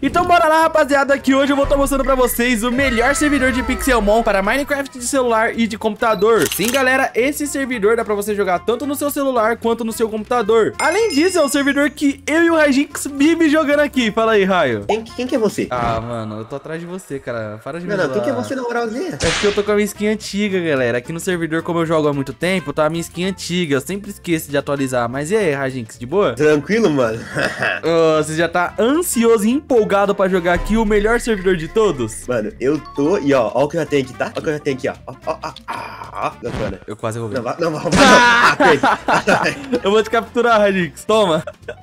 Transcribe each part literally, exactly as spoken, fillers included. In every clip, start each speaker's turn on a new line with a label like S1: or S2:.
S1: Então bora lá, rapaziada, que hoje eu vou estar mostrando pra vocês o melhor servidor de Pixelmon para Minecraft de celular e de computador. Sim, galera, esse servidor dá pra você jogar tanto no seu celular quanto no seu computador. Além disso, é um servidor que eu e o Rajinx vive jogando aqui. Fala aí, Raio.
S2: Quem, quem que é você?
S1: Ah, mano, eu tô atrás de você, cara. Para de me
S2: Não, não,
S1: zoar.
S2: quem que é você na moralzinha?
S1: É porque eu tô com a minha skin antiga, galera. Aqui no servidor, como eu jogo há muito tempo, tá a minha skin antiga. Eu sempre esqueço de atualizar. Mas e aí, Rajinx, de boa?
S2: Tranquilo, mano.
S1: Oh, você já tá ansioso e empolgado pra jogar aqui o melhor servidor de todos?
S2: Mano, eu tô... E ó, ó o que eu já tenho aqui, tá? Ó o que eu já tenho aqui, ó. Ó, ó, ó, ó. Bacana.
S1: Eu quase vou ver.
S2: Não, vai, não, vai, vai. Ah, perdi.
S1: Eu vou te capturar, Rajinx. Toma.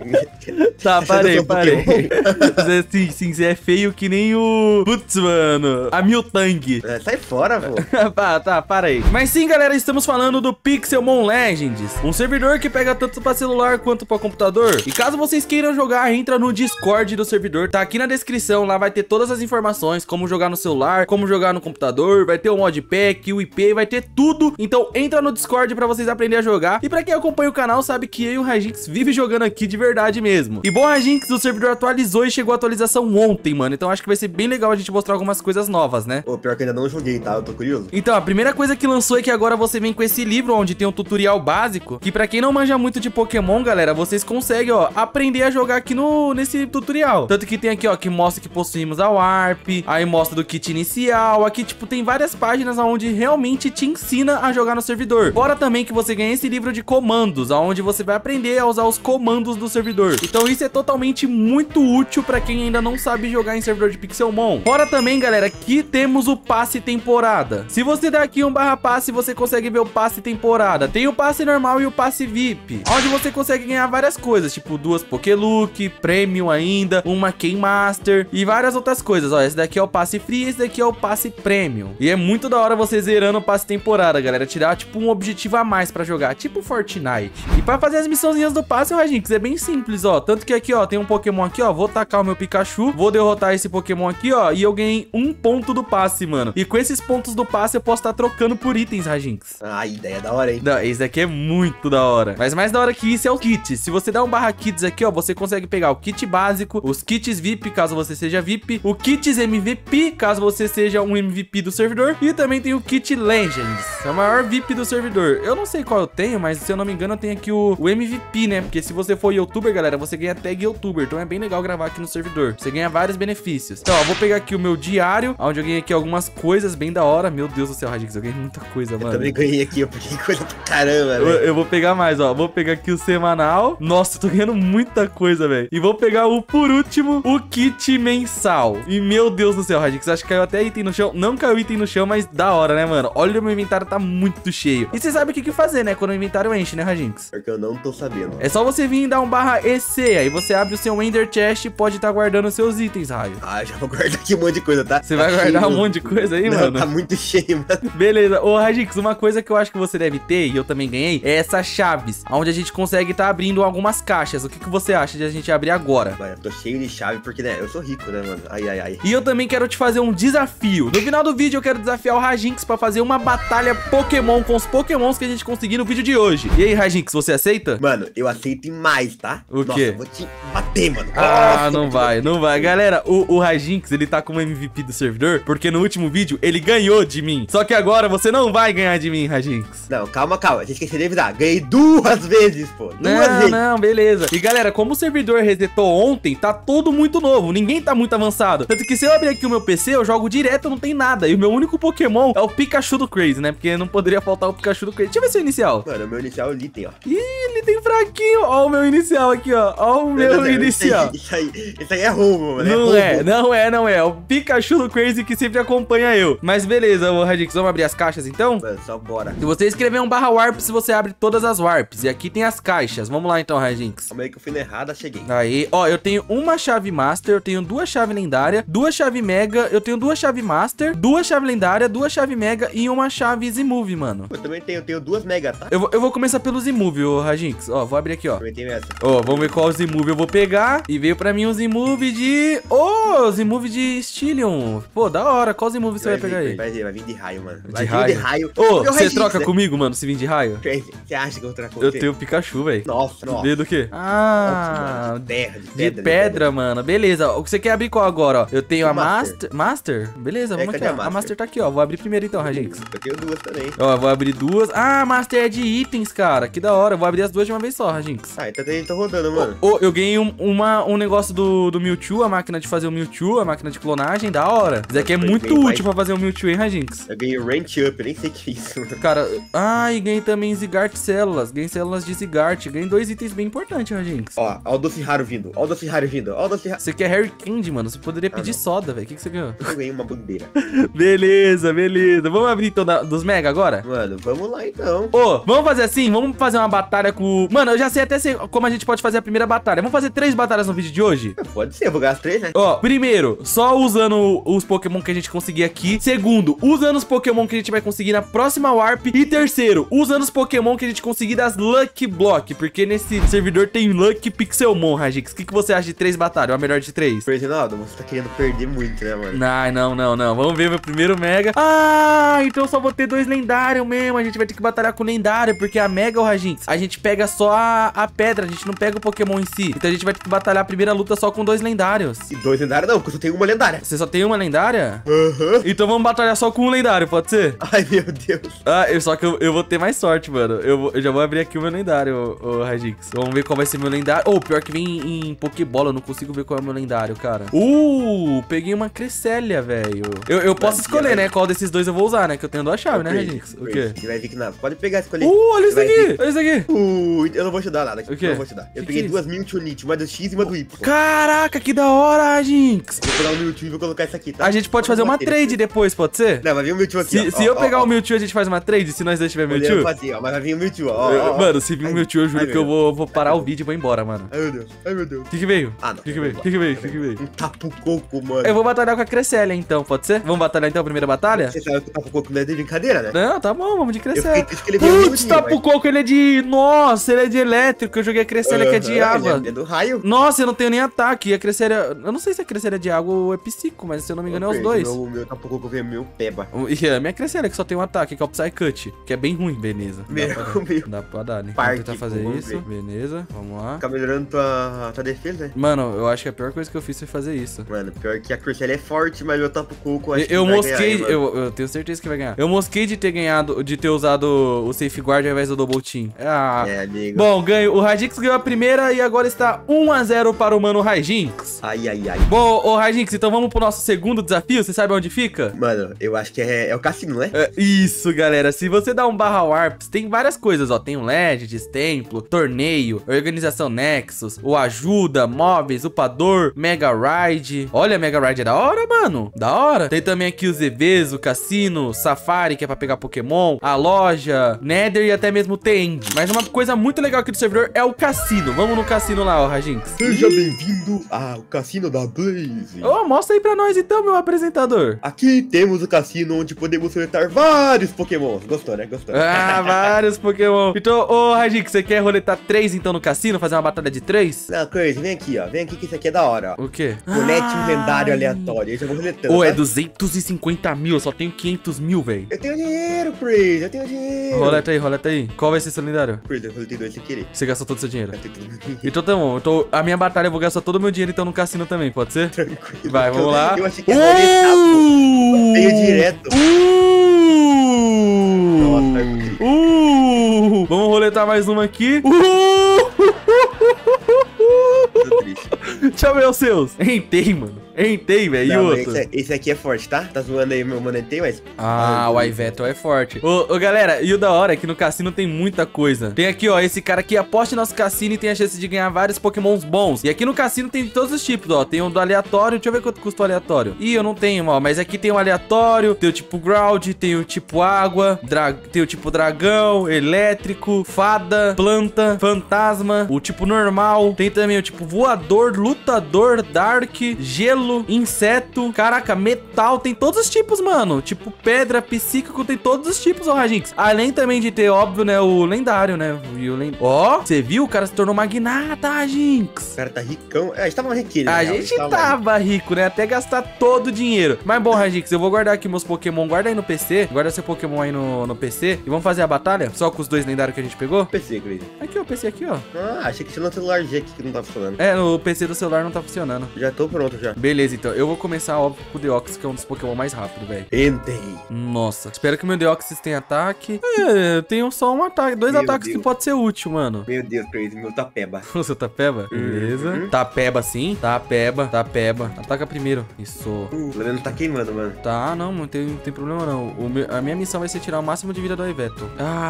S1: Tá, parei, parei. Você, sim, sim, você é feio que nem o... Putz, mano. A Miltang.
S2: É, sai fora, pô.
S1: Tá, tá, para aí. Mas sim, galera, estamos falando do Pixelmon Legends, um servidor que pega tanto pra celular quanto pra computador. E caso vocês queiram jogar, entra no Discord do servidor, tá aqui na descrição. Lá vai ter todas as informações, como jogar no celular, como jogar no computador, vai ter o modpack, o I P, vai ter tudo. Então entra no Discord pra vocês aprenderem a jogar. E pra quem acompanha o canal sabe que eu e o Rajinx vive jogando aqui de verdade mesmo. E bom, Rajinx, o servidor atualizou e chegou a atualização ontem, mano. Então acho que vai ser bem legal a gente mostrar algumas coisas novas, né?
S2: Pô, pior que eu ainda não joguei, tá? Eu tô curioso.
S1: Então, a primeira coisa que lançou é que agora você vem com esse livro onde tem um tutorial básico, que pra quem não manja muito de Pokémon, galera, vocês conseguem, ó, aprender a jogar aqui no, nesse tutorial. Tanto que tem aqui, ó, que mostra que possuímos a Warp, aí mostra do kit inicial, aqui, tipo, tem várias páginas onde realmente te ensina a jogar no servidor. Fora também que você ganha esse livro de comandos, onde você vai aprender a usar os comandos do servidor. Então isso é totalmente muito útil pra quem ainda não sabe jogar em servidor de Pixelmon. Fora também, galera, que temos o passe temporada. Se você der aqui um barra passe, você consegue ver o passe temporada. Tem o passe normal e o passe V I P, onde você consegue ganhar várias coisas, tipo duas Pokélook, Premium ainda, uma Keymaster e várias outras coisas. Ó, esse daqui é o passe free, esse daqui é o passe Premium. E é muito da hora você zerando o passe temporada, galera. Tirar, tipo, um objetivo a mais pra jogar, tipo Fortnite. E pra fazer as missãozinhas do passe, Rajinx, é bem simples, ó. Tanto que aqui, ó, tem um Pokémon aqui, ó. Vou tacar o meu Pikachu, vou derrotar esse Pokémon aqui, ó. E eu ganhei um ponto do passe, mano. E com esses pontos do passe, eu posso estar trocando por itens, Rajinx.
S2: Ah, ideia da hora, hein?
S1: Não, esse daqui é muito da hora. Mas mais da hora que isso é o kit. Se você der um barra kits aqui, ó, você consegue pegar o kit básico, os kits V I P, caso você seja V I P, o kits M V P, caso você seja um M V P do servidor, e também tem o kit Legends, é o maior V I P do servidor. Eu não sei qual eu tenho, mas se eu não me engano, eu tenho aqui o, o M V P, né? Porque se você for youtuber, galera, você ganha tag youtuber. Então é bem legal gravar aqui no servidor. Você ganha vários benefícios. Então, ó, vou pegar aqui o meu diário, onde eu ganhei aqui algumas coisas bem da hora. Meu Deus do céu, Rajinx, eu ganhei muita coisa, mano.
S2: Eu também ganhei aqui, eu peguei coisa pra caramba,
S1: eu,
S2: velho.
S1: eu vou pegar mais, ó. Vou pegar aqui o semanal. Nossa, eu tô ganhando muita coisa, velho. E vou pegar o, por último, o kit mensal. E meu Deus do céu, Rajinx, acho que caiu até item no chão. Não caiu item no chão, mas da hora, né, mano? Olha, o meu inventário tá muito cheio. E você sabe o que que fazer, né, quando o inventário enche, né, Rajinx?
S2: Porque eu não tô sabendo.
S1: É só você vir e dar um barra E C, aí você abre o seu Ender Chest e pode estar guardando os seus itens, Raio.
S2: Ah, já vou guardar aqui um monte de coisa, tá?
S1: Você
S2: tá
S1: vai guardar
S2: cheio,
S1: um monte de coisa aí,
S2: não,
S1: mano?
S2: Tá muito cheio, mano.
S1: Beleza. Ô, Rajinx, uma coisa que eu acho que você deve ter, e eu também ganhei, é essas chaves, onde a gente consegue estar abrindo algumas caixas. O que que você acha de a gente abrir agora?
S2: Mano, eu tô cheio de chave porque, né, eu sou rico, né, mano? Ai, ai, ai.
S1: E eu também quero te fazer um desafio. No final do vídeo eu quero desafiar o Rajinx pra fazer uma batalha Pokémon com os Pokémons que a gente conseguir no vídeo de hoje. E aí, Rajinx, você aceita?
S2: Mano, eu aceito mais, tá?
S1: O
S2: Nossa,
S1: quê?
S2: eu vou te bater, mano.
S1: Ah,
S2: Nossa,
S1: não vai, não vai. Galera, o, o Rajinx, ele tá como M V P do servidor, porque no último vídeo ele ganhou de mim. Só que agora você não vai ganhar de mim, Rajinx.
S2: Não, calma, calma. A gente esqueceu de avisar. Ganhei duas vezes, pô. Duas
S1: Não,
S2: vezes.
S1: não, beleza. E galera, como o servidor resetou ontem, tá tudo muito novo. Ninguém tá muito avançado. Tanto que se eu abrir aqui o meu P C, eu jogo direto, não tem nada. E o meu único Pokémon é o Pikachu do Crazy, né? Porque não poderia faltar o Pikachu do Crazy. Deixa eu ver seu inicial.
S2: Mano, o meu inicial é o Litten, ó.
S1: Ih, ele tem fraquinho. Ó o meu inicial aqui, ó. Ó o meu
S2: Não, não, não,
S1: inicial.
S2: Isso aí, isso aí, isso aí é roubo, mano.
S1: Não
S2: é,
S1: é, não é, não é. É o Pikachu do Crazy que sempre acompanha eu. Mas beleza, ô Rajinx, vamos abrir as caixas então?
S2: Mano, só bora.
S1: Se você escrever um barra Warp, você abre todas as Warps. E aqui tem as caixas. Vamos lá então, Rajinx.
S2: Calma aí que eu fui na errada, cheguei.
S1: Aí, ó, eu tenho uma chave Master, eu tenho duas chaves lendárias, duas chaves Mega, eu tenho duas chaves Master, duas chaves lendárias, duas chaves Mega e uma chave Z-Move, mano.
S2: Eu também tenho, tenho duas mega, tá?
S1: Eu vou, eu vou começar pelo Z-Move, ô Rajinx. Ó, vou abrir aqui, ó.
S2: Também tenho essa.
S1: Ó, vamos ver qual Z-Move eu vou pegar. pegar. E veio pra mim um Z-Move de... Ô, oh, Z-Move de Stylion. Pô, da hora. Qual Z-Move você vai, vai pegar
S2: vir,
S1: aí?
S2: Vai vir, vai vir de raio, mano. Vai
S1: de
S2: vir
S1: raio.
S2: de raio.
S1: Ô, oh, você troca né? comigo, mano, se vir de raio?
S2: Você acha que eu vou trocar com
S1: Eu
S2: você?
S1: tenho o Pikachu, velho.
S2: Nossa, nossa.
S1: Veio do quê? Ah,
S2: nossa, de terra, de
S1: pedra,
S2: pedra,
S1: de pedra, mano. Beleza. O que você quer abrir qual agora, ó? Eu tenho a
S2: Master.
S1: Master. Master? Beleza, vamos
S2: é,
S1: aqui, ó. A Master? a Master tá aqui, ó. Vou abrir primeiro então, Rajinx.
S2: Eu tenho duas também.
S1: Ó, vou abrir duas. Ah, Master é de itens, cara. Que da hora. Vou abrir as duas de uma vez só, Rajinx.
S2: Ah, então tá rodando, mano.
S1: Ô, oh, eu ganhei um, uma, um negócio do, do Mewtwo, a máquina de fazer o Mewtwo, a máquina de clonagem, da hora. Isso aqui é muito útil mais... pra fazer o Mewtwo, hein, Rajinx?
S2: Eu ganhei o Rank Up, eu nem sei o que é isso.
S1: Cara, ai, ah, ganhei também Zigart células. Ganhei células de Zigart. Ganhei dois itens bem importantes, Rajinx.
S2: Ó, ó o Doce Raro vindo. Ó o Doce Raro vindo. Ó o Doce Raro.
S1: Você quer Harry Candy, mano? Você poderia
S2: ah,
S1: pedir
S2: não.
S1: soda, velho. O que, que você ganhou?
S2: Eu ganhei uma bandeira.
S1: Beleza, beleza. Vamos abrir então da, dos Mega agora?
S2: Mano, vamos lá então.
S1: Ô, oh, vamos fazer assim? Vamos fazer uma batalha com... Mano, eu já sei até sei como a gente pode fazer a primeira batalha. Vamos fazer três batalhas no vídeo de hoje?
S2: Pode ser, eu vou ganhar as três, né?
S1: Ó, oh, primeiro, só usando os Pokémon que a gente conseguir aqui. Segundo, usando os Pokémon que a gente vai conseguir na próxima Warp. E terceiro, usando os Pokémon que a gente conseguir das Lucky Block. Porque nesse servidor tem Lucky Pixelmon, Rajix. O que, que você acha de três batalhas? Ou a melhor de três?
S2: Reginaldo, você tá querendo perder muito, né, mano?
S1: Não, não, não, não. Vamos ver meu primeiro Mega. Ah, então só vou ter dois lendários mesmo. A gente vai ter que batalhar com lendário. Porque a Mega, o Rajix, a gente pega só a, a pedra. A gente não pega o Pokémon em si. Então a gente vai ter que batalhar a primeira luta só com dois lendários.
S2: E dois lendários não, porque eu só tenho uma lendária.
S1: Você só tem uma lendária?
S2: Aham. Uhum.
S1: Então vamos batalhar só com um lendário, pode ser?
S2: Ai, meu Deus.
S1: Ah, eu, só que eu, eu vou ter mais sorte, mano. Eu, vou, eu já vou abrir aqui o meu lendário, o, o Rajix. Vamos ver qual vai ser meu lendário. Oh, pior que vem em, em Pokébola. Eu não consigo ver qual é o meu lendário, cara. Uh, peguei uma Cresselia, velho. Eu, eu posso escolher, né? Qual desses dois eu vou usar, né? Que eu tenho duas chaves, né, Rajix? O quê?
S2: Você vai ver que não. Pode pegar, escolher.
S1: Uh, olha isso aqui. Olha isso aqui.
S2: Uh, eu não vou te dar nada.
S1: O quê?
S2: Eu não vou te dar. Eu
S1: que
S2: peguei
S1: que é
S2: duas Mewtwo Nit, uma do X e uma do Y.
S1: Caraca, que da hora, Rajix.
S2: Vou pegar o Mewtwo e vou colocar isso aqui, tá?
S1: A gente pode fazer uma trade depois, pode ser?
S2: Não, vai vir o Mewtwo aqui,
S1: Se,
S2: ó,
S1: se
S2: ó,
S1: eu
S2: ó,
S1: pegar
S2: ó,
S1: o Mewtwo, a gente faz uma trade? Se nós dois tiver Mewtwo?
S2: Fazer, ó, mas vai vir o Mewtwo, ó,
S1: eu,
S2: ó.
S1: Mano, se vir o Mewtwo, eu juro
S2: ai,
S1: que eu vou, vou parar o vídeo e vou embora, mano.
S2: Ai, meu Deus. Ai, meu Deus.
S1: O que que veio?
S2: Ah, não.
S1: O que que veio? O que que veio? O que que veio?
S2: Um tapu-coco, mano.
S1: Eu vou batalhar com a Cresselia, então, pode ser? Vamos batalhar, então, a primeira batalha?
S2: Você sabe que o tapu-coco não é de brincadeira, né?
S1: Não, tá bom, vamos de Cresselia.
S2: Putz,
S1: Putz, Tapu-Coco, ele é de... Nossa, ele é de elétrico. Eu joguei a Cresselia, uh-huh, que é de água.
S2: Ele é do raio.
S1: Nossa, eu não tenho nem ataque. E a Cresselia... Eu não sei se a Cresselia é de água ou é psico, mas se eu não me engano é os dois.
S2: O meu tapu-coco veio meu peba.
S1: E a minha Cresselia, que só tem um ataque, que é o Psycut, que é bem ruim, beleza.
S2: Meu,
S1: dá pra,
S2: meu.
S1: dá pra dar, né?
S2: Parque,
S1: Vamos tentar fazer
S2: vamos
S1: isso.
S2: ver.
S1: Beleza, vamos lá.
S2: Fica melhorando tua, tua defesa, né?
S1: Mano, eu acho que a pior coisa que eu fiz foi fazer isso.
S2: Mano, pior que a Cresselia é forte, mas o tapu-coco acho
S1: Eu,
S2: que
S1: eu
S2: vai
S1: mosquei,
S2: ganhar,
S1: eu, eu tenho certeza que vai ganhar. Eu mosquei de ter ganhado, de ter usado o Safeguard ao invés do Double Team. Ah.
S2: É, amigo.
S1: Bom, ganho. O Rajix ganhou a primeira e agora está um a zero para o mano Rajix.
S2: Ai, ai, ai.
S1: Bom, ô Rajix, então vamos pro nosso segundo desafio. Você sabe onde fica?
S2: Mano, eu acho que é, é o cassino, né?
S1: É, isso, galera. Se você dá um barra Warps, tem várias coisas, ó. Tem o Legends, Templo, Torneio, Organização Nexus, o Ajuda, Móveis, Upador, Mega Ride. Olha, Mega Ride é da hora, mano. Da hora. Tem também aqui os E Vs, o Cassino, Safari, que é pra pegar Pokémon, a loja, Nether e até mesmo T-End. Mas uma coisa muito legal aqui do servidor é o cassino. Vamos no cassino lá, ó, Rajinx.
S2: Seja bem-vindo ao cassino da Blaze.
S1: Ô, oh, mostra aí pra nós então, meu apresentador.
S2: Aqui temos o cassino onde podemos roletar vários Pokémons. Gostou, né? Gostou.
S1: Ah, vários Pokémon. Então, ô, Rajinx, você quer roletar três então no cassino? Fazer uma batalha de três?
S2: Não, Crazy, vem aqui, ó. Vem aqui que isso aqui é da hora, ó.
S1: O quê?
S2: Colete um lendário aleatório. Eu já vou roletando.
S1: Ô, oh,
S2: tá?
S1: é duzentos e cinquenta mil. Eu só tenho quinhentos mil, velho.
S2: Eu tenho dinheiro, Crazy. Eu tenho dinheiro.
S1: Roleta aí, roleta aí. Qual vai ser seu lendário?
S2: Crazy, eu roletei dois sem querer.
S1: Você gastou todo o seu dinheiro.
S2: Eu tenho tudo.
S1: Então tá bom. Então, a minha batalha eu vou gastar todo o meu dinheiro então no cassino também, pode ser?
S2: Tranquilo.
S1: Vai, vamos lá.
S2: Eu achei que ia roletar, pô. Veio direto.
S1: Uh!
S2: Nossa,
S1: uh! Vamos roletar mais uma aqui. Uh!
S2: tô triste.
S1: Deixa eu ver os seus. Entei, mano. Entei, velho. E
S2: Não,
S1: outro?
S2: Esse, esse aqui é forte, tá? Tá zoando aí meu mano Entei, mas...
S1: Ah, o Iveto é forte. Ô, ô, galera, e o da hora é que no cassino tem muita coisa. Tem aqui, ó, esse cara aqui aposta em nosso cassino e tem a chance de ganhar vários pokémons bons. E aqui no cassino tem de todos os tipos, ó. Tem um do aleatório, deixa eu ver quanto custa o aleatório. Ih, eu não tenho, ó, mas aqui tem o aleatório, tem o tipo ground, tem o tipo água, dra... tem o tipo dragão, elétrico, fada, planta, fantasma, o tipo normal. Tem também o tipo voador, lutador, dark, gelo, gelo, inseto, caraca, metal, tem todos os tipos, mano. Tipo, pedra, psíquico, tem todos os tipos, ó, Rajinx. Além também de ter, óbvio, né, o lendário, né? Ó, você viu? O cara se tornou magnata, Rajinx.
S2: O cara tá ricão. É, a gente tava riquinho, né?
S1: A gente tava rico, né? Até gastar todo o dinheiro. Mas bom, Rajinx, eu vou guardar aqui meus Pokémon. Guarda aí no P C. Guarda seu Pokémon aí no, no P C. E vamos fazer a batalha? Só com os dois lendários que a gente pegou?
S2: P C, Crazy.
S1: Aqui, ó, o P C aqui, ó.
S2: Ah, achei que tinha no celular G aqui que não tá funcionando.
S1: É, no P C do celular não tá funcionando.
S2: Já tô pronto, já.
S1: Beleza, então. Eu vou começar, óbvio, com o Deoxys, que é um dos Pokémon mais rápidos, velho.
S2: Entrei.
S1: Nossa. Espero que o meu Deoxys tenha ataque. É, eu tenho só um ataque. Dois
S2: Meu
S1: ataques
S2: Deus.
S1: que pode ser útil, mano.
S2: Meu Deus, Crazy, meu tapeba.
S1: O seu Tapeba? Beleza.
S2: Uhum.
S1: Tapeba, sim. Tapeba, Tapeba. Ataca primeiro. Isso.
S2: Uh, o Leno tá queimando, mano.
S1: Tá, não, não tem, não tem problema não. O meu- a minha missão vai ser tirar o máximo de vida do Iveto.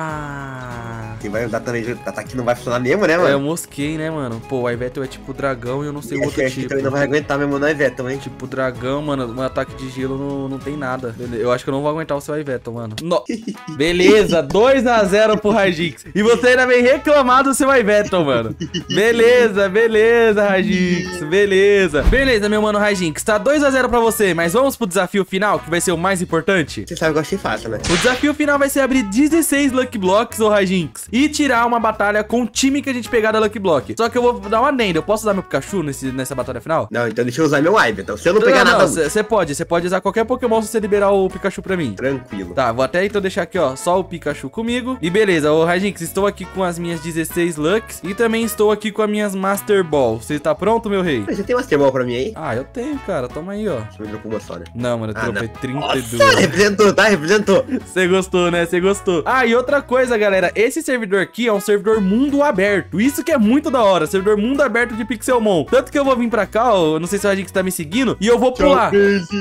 S1: Ah.
S2: Quem vai usar também o ataque não vai funcionar mesmo, né,
S1: É, eu
S2: mano?
S1: mosquei, né, mano? Pô, o Iveto é tipo dragão e eu não sei o
S2: E
S1: outro
S2: acho que
S1: tipo.
S2: também não vai aguentar mesmo no Iveton, hein?
S1: Tipo, dragão, mano, um ataque de gelo não, não tem nada. Eu acho que eu não vou aguentar o seu Iveto, mano. No... Beleza, dois a zero pro Rajinx. E você ainda vem reclamar do seu Iveto, mano. Beleza, beleza, Rajinx. Beleza. Beleza, meu mano Rajinx. Tá dois a zero pra você, mas vamos pro desafio final, que vai ser o mais importante.
S2: Você sabe que eu achei fácil, né?
S1: O desafio final vai ser abrir dezesseis Lucky Blocks, ô Rajinx, e tirar uma batalha com o time que a gente pegar da Lucky Block. Só que eu vou dar uma adenda. Eu posso usar meu Pikachu nesse, nessa batalha final?
S2: Não, então deixa eu usar meu Iveton. Se eu não pegar nada,
S1: Você pode, você pode usar qualquer Pokémon se você liberar o Pikachu pra mim.
S2: tranquilo.
S1: Tá, vou até então deixar aqui, ó, só o Pikachu comigo. E beleza, ô Rajinx, estou aqui com as minhas dezesseis Lucks e também estou aqui com as minhas Master Ball. Você tá pronto, meu rei?
S2: Você tem Master Ball pra mim aí?
S1: Ah, eu tenho, cara. Toma aí, ó.
S2: Você me dropou uma só, né?
S1: Não, mano, eu
S2: Ah,
S1: dropei
S2: não.
S1: trinta e dois.
S2: Nossa, representou, tá? Representou.
S1: Você gostou, né? Você gostou. Ah, e outra coisa, galera. Esse servidor aqui é um servidor mundo aberto. Isso que é muito da hora. Servidor mundo aberto de Pixelmon. Tanto que eu vou vir pra cá, ó. Eu não sei se a gente tá me seguindo. E eu vou pular.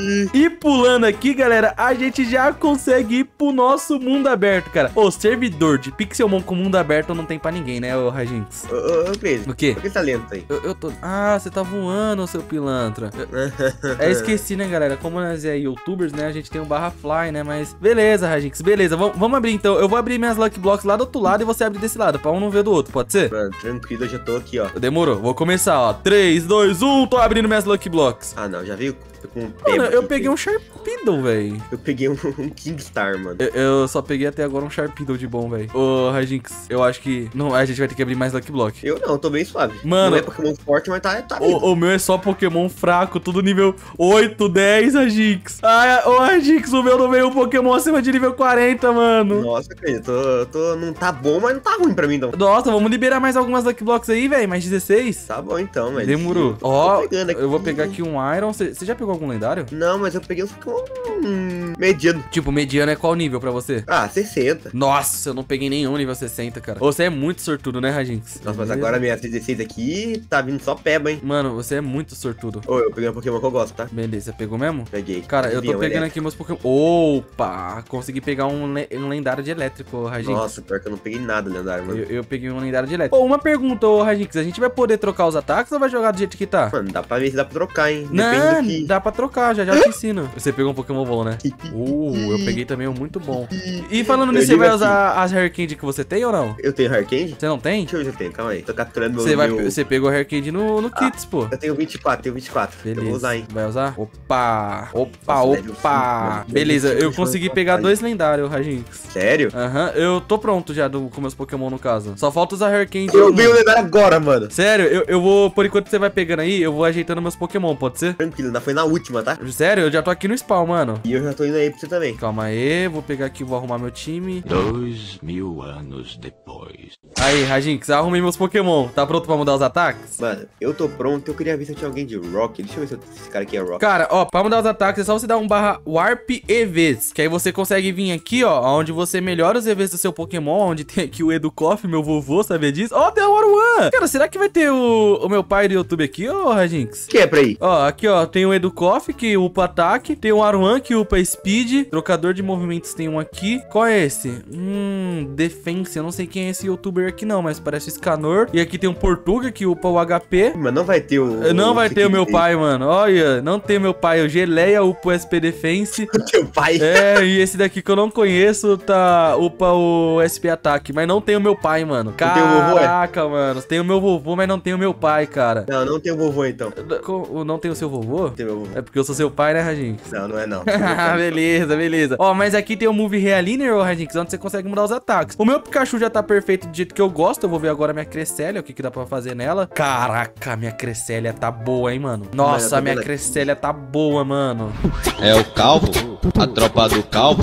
S1: E pulando aqui, galera, a gente já consegue ir pro nosso mundo aberto, cara. O servidor de Pixelmon com mundo aberto não tem pra ninguém, né, ô Rajinx?
S2: Ô, ô, ô, Crazy.
S1: O quê?
S2: Por que você tá lento aí?
S1: Eu, eu tô... Ah, você tá voando, seu pilantra. Eu, é, esqueci, né, galera? Como nós é youtubers, né, a gente tem um barra fly, né? Mas beleza, Rajinx, beleza. Vamos, vamos abrir, então. Eu vou abrir minhas Lucky Blocks lá do outro lado e você abre desse lado, pra um não ver do outro, pode ser?
S2: Mano, tranquilo, eu já tô aqui, ó.
S1: Demorou. Vou começar, ó. três, dois, um. Tô abrindo minhas Lucky Blocks.
S2: Ah, não, já viu? Tô com um
S1: Mano,
S2: peba
S1: eu
S2: aqui,
S1: peguei um
S2: Crazy.
S1: Sharpedo, velho.
S2: Eu peguei um, um Kingstar, mano.
S1: Eu, eu só peguei até agora um Sharpedo de bom, velho. Ô, Rajinx, eu acho que... Não, a gente vai ter que abrir mais Lucky Block.
S2: Eu não, tô bem suave.
S1: Mano-
S2: Não é Pokémon forte, mas tá, tá lindo.
S1: O, o meu é só Pokémon fraco, tudo nível oito, dez, Rajinx. Ai, ô, Rajinx, o meu não veio um Pokémon acima de nível quarenta, mano.
S2: Nossa, Crazy, tô, tô... Não tá bom, mas não tá ruim pra mim, não.
S1: Nossa, vamos liberar mais algumas Lucky Blocks aí, velho. Mais dezesseis.
S2: Tá bom, então, mas...
S1: Demorou.
S2: Tô
S1: Ó,
S2: pegando aqui.
S1: eu vou pegar aqui um Iron. Você já pegou algum lendário?
S2: Não, mas eu peguei uns Pokémon hum, mediano.
S1: Tipo, mediano é qual nível pra você?
S2: Ah, sessenta.
S1: Nossa, eu não peguei nenhum nível sessenta, cara. Você é muito sortudo, né, Rajinx?
S2: Nossa, mas agora minha dezesseis aqui tá vindo só peba, hein?
S1: Mano, você é muito sortudo.
S2: Ô, eu peguei um Pokémon que eu gosto, tá?
S1: Beleza, pegou mesmo?
S2: Peguei.
S1: Cara, eu tô
S2: Avião
S1: pegando
S2: elétrico.
S1: aqui meus Pokémon. Opa! Consegui pegar um, le- um lendário de elétrico, Rajinx.
S2: Nossa, pior que eu não peguei nada lendário, mano.
S1: Eu, eu peguei um lendário de elétrico. Ô, uma pergunta, ô Rajinx. A gente vai poder trocar os ataques ou vai jogar do jeito que tá?
S2: Mano, dá pra ver se dá pra trocar, hein? Depende
S1: Não,
S2: do que...
S1: dá pra trocar, já já eu te ensino. Você pegou um Pokémon bom, né? Uh, eu peguei também um muito bom. E falando
S2: Eu
S1: nisso, você
S2: digo
S1: vai
S2: assim.
S1: usar as Rare Candy que você tem ou não?
S2: Eu tenho Harkand?
S1: Você não tem?
S2: Deixa eu ver se eu tenho, calma aí. Tô capturando meu...
S1: Você vai,
S2: meu...
S1: você pegou Rare Candy no, no Kits, pô.
S2: Eu tenho vinte e quatro, tenho vinte e quatro.
S1: Beleza.
S2: Eu vou usar, hein?
S1: Vai usar? Opa! Opa,
S2: Nossa, level
S1: opa!
S2: cinco, mano.
S1: Beleza,
S2: Level
S1: eu
S2: cinco,
S1: consegui
S2: deixa eu
S1: pegar
S2: botar
S1: dois lendários, Rajinx.
S2: Sério?
S1: Aham, eu tô pronto já do, com meus Pokémon no caso. Só falta usar Rare Candy.
S2: Eu vi o lendário agora, mano.
S1: Sério, eu, eu vou, por enquanto você vai pegando aí, eu vou ajeitando meus Pokémon, pode ser?
S2: Tranquilo, ainda foi na última, tá?
S1: Sério, eu já tô aqui no spawn, mano.
S2: E eu já tô indo aí pra você também.
S1: Calma aí, vou pegar aqui, vou arrumar meu time.
S3: Dois mil anos depois.
S1: Aí, Rajinx, arrumei meus Pokémon. Tá pronto pra mudar os ataques?
S2: Mano, eu tô pronto. Eu queria ver se eu tinha alguém de Rock. Deixa eu ver se eu- se esse cara aqui é Rock.
S1: Cara, ó, pra mudar os ataques é só você dar um barra Warp E Vs. Que aí você consegue vir aqui, ó, onde você melhora os E Vs do seu Pokémon. Onde tem aqui o Educoff, meu vovô, sabia disso? Ó, tem o Aruan. Cara, será que vai ter o, o meu pai do YouTube aqui, ô, Rajinx?
S2: O que é pra ir?
S1: Ó, aqui, ó, tem o Educoff, que upa ataque. Tem o Aruan, que upa speed. Trocador de movimentos tem um aqui. Qual é esse? Hum, Defense. Eu não sei quem é esse youtuber aqui não, mas parece o Scanor. E aqui tem um Portuga, que upa o H P.
S2: Mas não vai ter o...
S1: Não vai ter o meu
S2: pai.
S1: pai, mano. Olha, não tem o meu pai. O Geleia upa o S P Defense.
S2: Teu pai.
S1: É, e esse daqui que eu não conheço, tá upa o S P Ataque. Mas não tem o meu pai, mano.
S2: tem o vovô, é?
S1: Caraca, mano. Tem o meu vovô, mas não tem o meu pai, cara.
S2: Não, não tem o vovô então.
S1: Co- Não tem o seu vovô?
S2: Tem meu vovô.
S1: É porque eu sou seu pai, né, Rajinx?
S2: Não, não é não.
S1: Beleza, beleza. Ó, mas aqui tem o Move Realiner, ô Rajinx, onde você consegue mudar os ataques. O meu Pikachu já tá perfeito do jeito que eu gosto. Eu vou ver agora a minha Cresselia, o que que dá pra fazer nela. Caraca, minha Cresselia tá boa, hein, mano. Nossa, a minha Cresselia tá boa, mano.
S4: É o calvo, a tropa do calvo.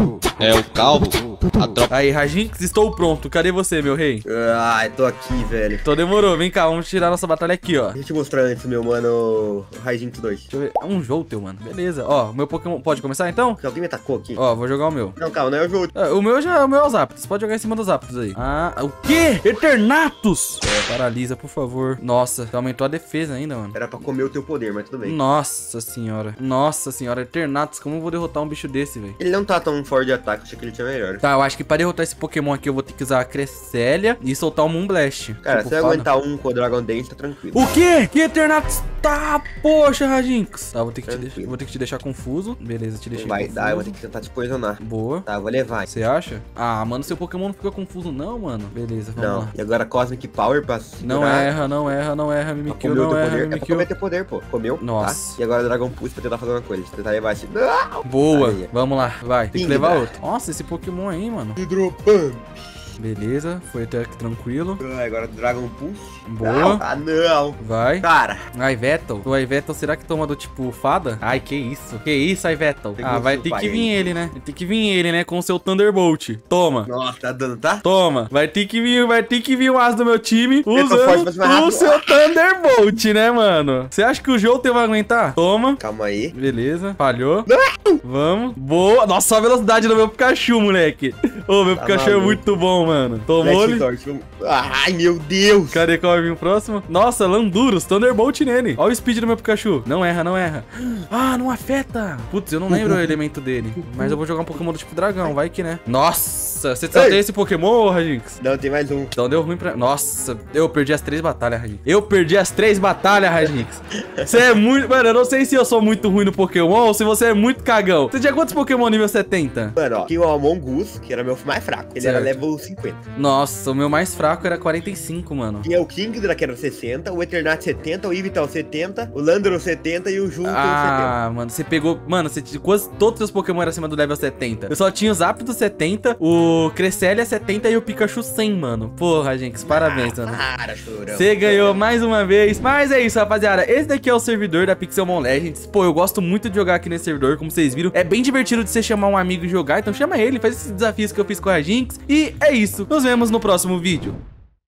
S4: É o calvo, a tropa...
S1: Aí, Rajinx, estou pronto. Cadê você, meu rei?
S2: Ai, tô aqui, velho.
S1: Então demorou. Vem cá, vamos tirar nossa batalha aqui, ó.
S2: Deixa eu te mostrar antes, meu mano, o Rajinx dois.
S1: Deixa eu ver. É um jogo teu, mano. Beleza. Ó, o meu Pokémon... Pode começar, então?
S2: Alguém me atacou aqui?
S1: Ó, vou jogar o meu.
S2: Não, calma, não é o jogo.
S1: Ah, o meu já o meu é os Zapdos. Pode jogar em cima dos Zapdos aí. Ah, o quê? Eternatus! É, paralisa, por favor. Nossa, aumentou a defesa ainda, mano.
S2: Era pra comer o teu poder, mas tudo bem.
S1: Nossa senhora. Nossa senhora, Eternatus. Como eu vou derrotar um bicho desse, velho?
S2: Ele não tá tão forte de ataque, achei que ele tinha melhor.
S1: Tá, eu acho que pra derrotar esse Pokémon aqui eu vou ter que usar a Cresselia e soltar o Moonblast.
S2: Cara,
S1: Tipo,
S2: se eu
S1: foda.
S2: aguentar um com o Dragon Dance, tá tranquilo.
S1: O quê? Que Eternatus? Tá, poxa, Rajinx. Tá, vou ter que, te
S2: Tranquilo.
S1: deixar, vou ter que te deixar confuso. Beleza, te deixei
S2: Não vai
S1: confuso.
S2: dar, eu vou ter que tentar te poisonar.
S1: Boa.
S2: Tá, eu vou levar.
S1: Você acha? Ah, mano, seu Pokémon não fica confuso não, mano. Beleza, vamos
S2: Não.
S1: lá.
S2: E agora Cosmic Power pra
S1: Não
S2: segurar.
S1: erra, não erra, não erra,
S2: Pra
S1: Mimikyu,
S2: comer o
S1: não
S2: teu
S1: erra,
S2: poder. É pra
S1: Mimikyu.
S2: comer teu poder, pô. Comeu.
S1: Nossa.
S2: Tá? E agora Dragon Pulse pra tentar fazer uma coisa. Tentar levar esse. Não!
S1: Boa,
S2: Aí.
S1: vamos lá, vai. Tem que
S2: Ping,
S1: levar
S2: cara.
S1: outro. Nossa, esse Pokémon aí, mano.
S2: Hidropump.
S1: Beleza, foi até aqui tranquilo.
S2: Ah, agora Dragon Pulse.
S1: Boa.
S2: Não. Ah, não.
S1: Vai.
S2: Cara.
S1: Ivettle. O Ivettle, será que toma do tipo fada? Ai, que isso. Que isso, Ivettle.
S2: Pegou
S1: Ah, vai
S2: seu
S1: ter
S2: pai
S1: que vir
S2: aí.
S1: ele, né? Vai ter que vir ele, né? Com o seu Thunderbolt. Toma.
S2: Nossa, tá dando, tá?
S1: Toma. Vai ter que vir, vai ter que vir o as do meu time
S2: tô forte,
S1: usando
S2: mas mais rápido.
S1: o seu Thunderbolt, né, mano? Você acha que o Jolteon vai aguentar? Toma.
S2: Calma aí.
S1: Beleza, falhou. Vamos. Boa. Nossa, olha a velocidade do meu Pikachu, moleque. Ô, meu
S2: Tá
S1: Pikachu é
S2: maluco.
S1: muito bom, mano. Tomou
S2: Flash
S1: ele.
S2: Torch, vamos- Ai, meu Deus.
S1: Cadê qual vai vir o próximo? Nossa, Landurus, Thunderbolt nele. Olha o speed do meu Pikachu. Não erra, não erra. Ah, não afeta. Putz, eu não lembro o elemento dele. Mas eu vou jogar um Pokémon do tipo dragão, vai que né. Nossa, você só
S2: Ei.
S1: tem esse Pokémon, ô, Rajinx?
S2: Não, tem mais um.
S1: Então deu ruim pra... Nossa, eu perdi as três batalhas, Rajinx. Eu perdi as três batalhas, Rajinx. Você é muito... Mano, eu não sei se eu sou muito ruim no Pokémon ou se você é muito cagão. Você tinha quantos Pokémon nível setenta?
S2: Mano, ó. Tinha o Among Us, que era meu mais fraco. Ele era
S1: Certo.
S2: level cinquenta.
S1: Nossa, o meu mais fraco era quarenta e cinco, mano.
S2: Tinha o Kingdra, que era sessenta, o Eternat setenta, o Yveltal setenta, o Landorus setenta e o Jolteon setenta.
S1: Ah, mano, você pegou... Mano, você tinha quase todos os seus Pokémon eram acima do level setenta. Eu só tinha o Zapdos setenta, o Cresselia setenta e o Pikachu cem, mano. Porra, gente, parabéns, mano.
S2: Para, chorão.
S1: Você ganhou mais uma vez. Mas é isso, rapaziada. Esse daqui é o servidor da Pixelmon Legends. Pô, eu gosto muito de jogar aqui nesse servidor, como vocês viram. É bem divertido de você chamar um amigo e jogar. Então chama ele, faz esses desafios que eu fiz com a Jinx. E é isso. Nos vemos no próximo vídeo.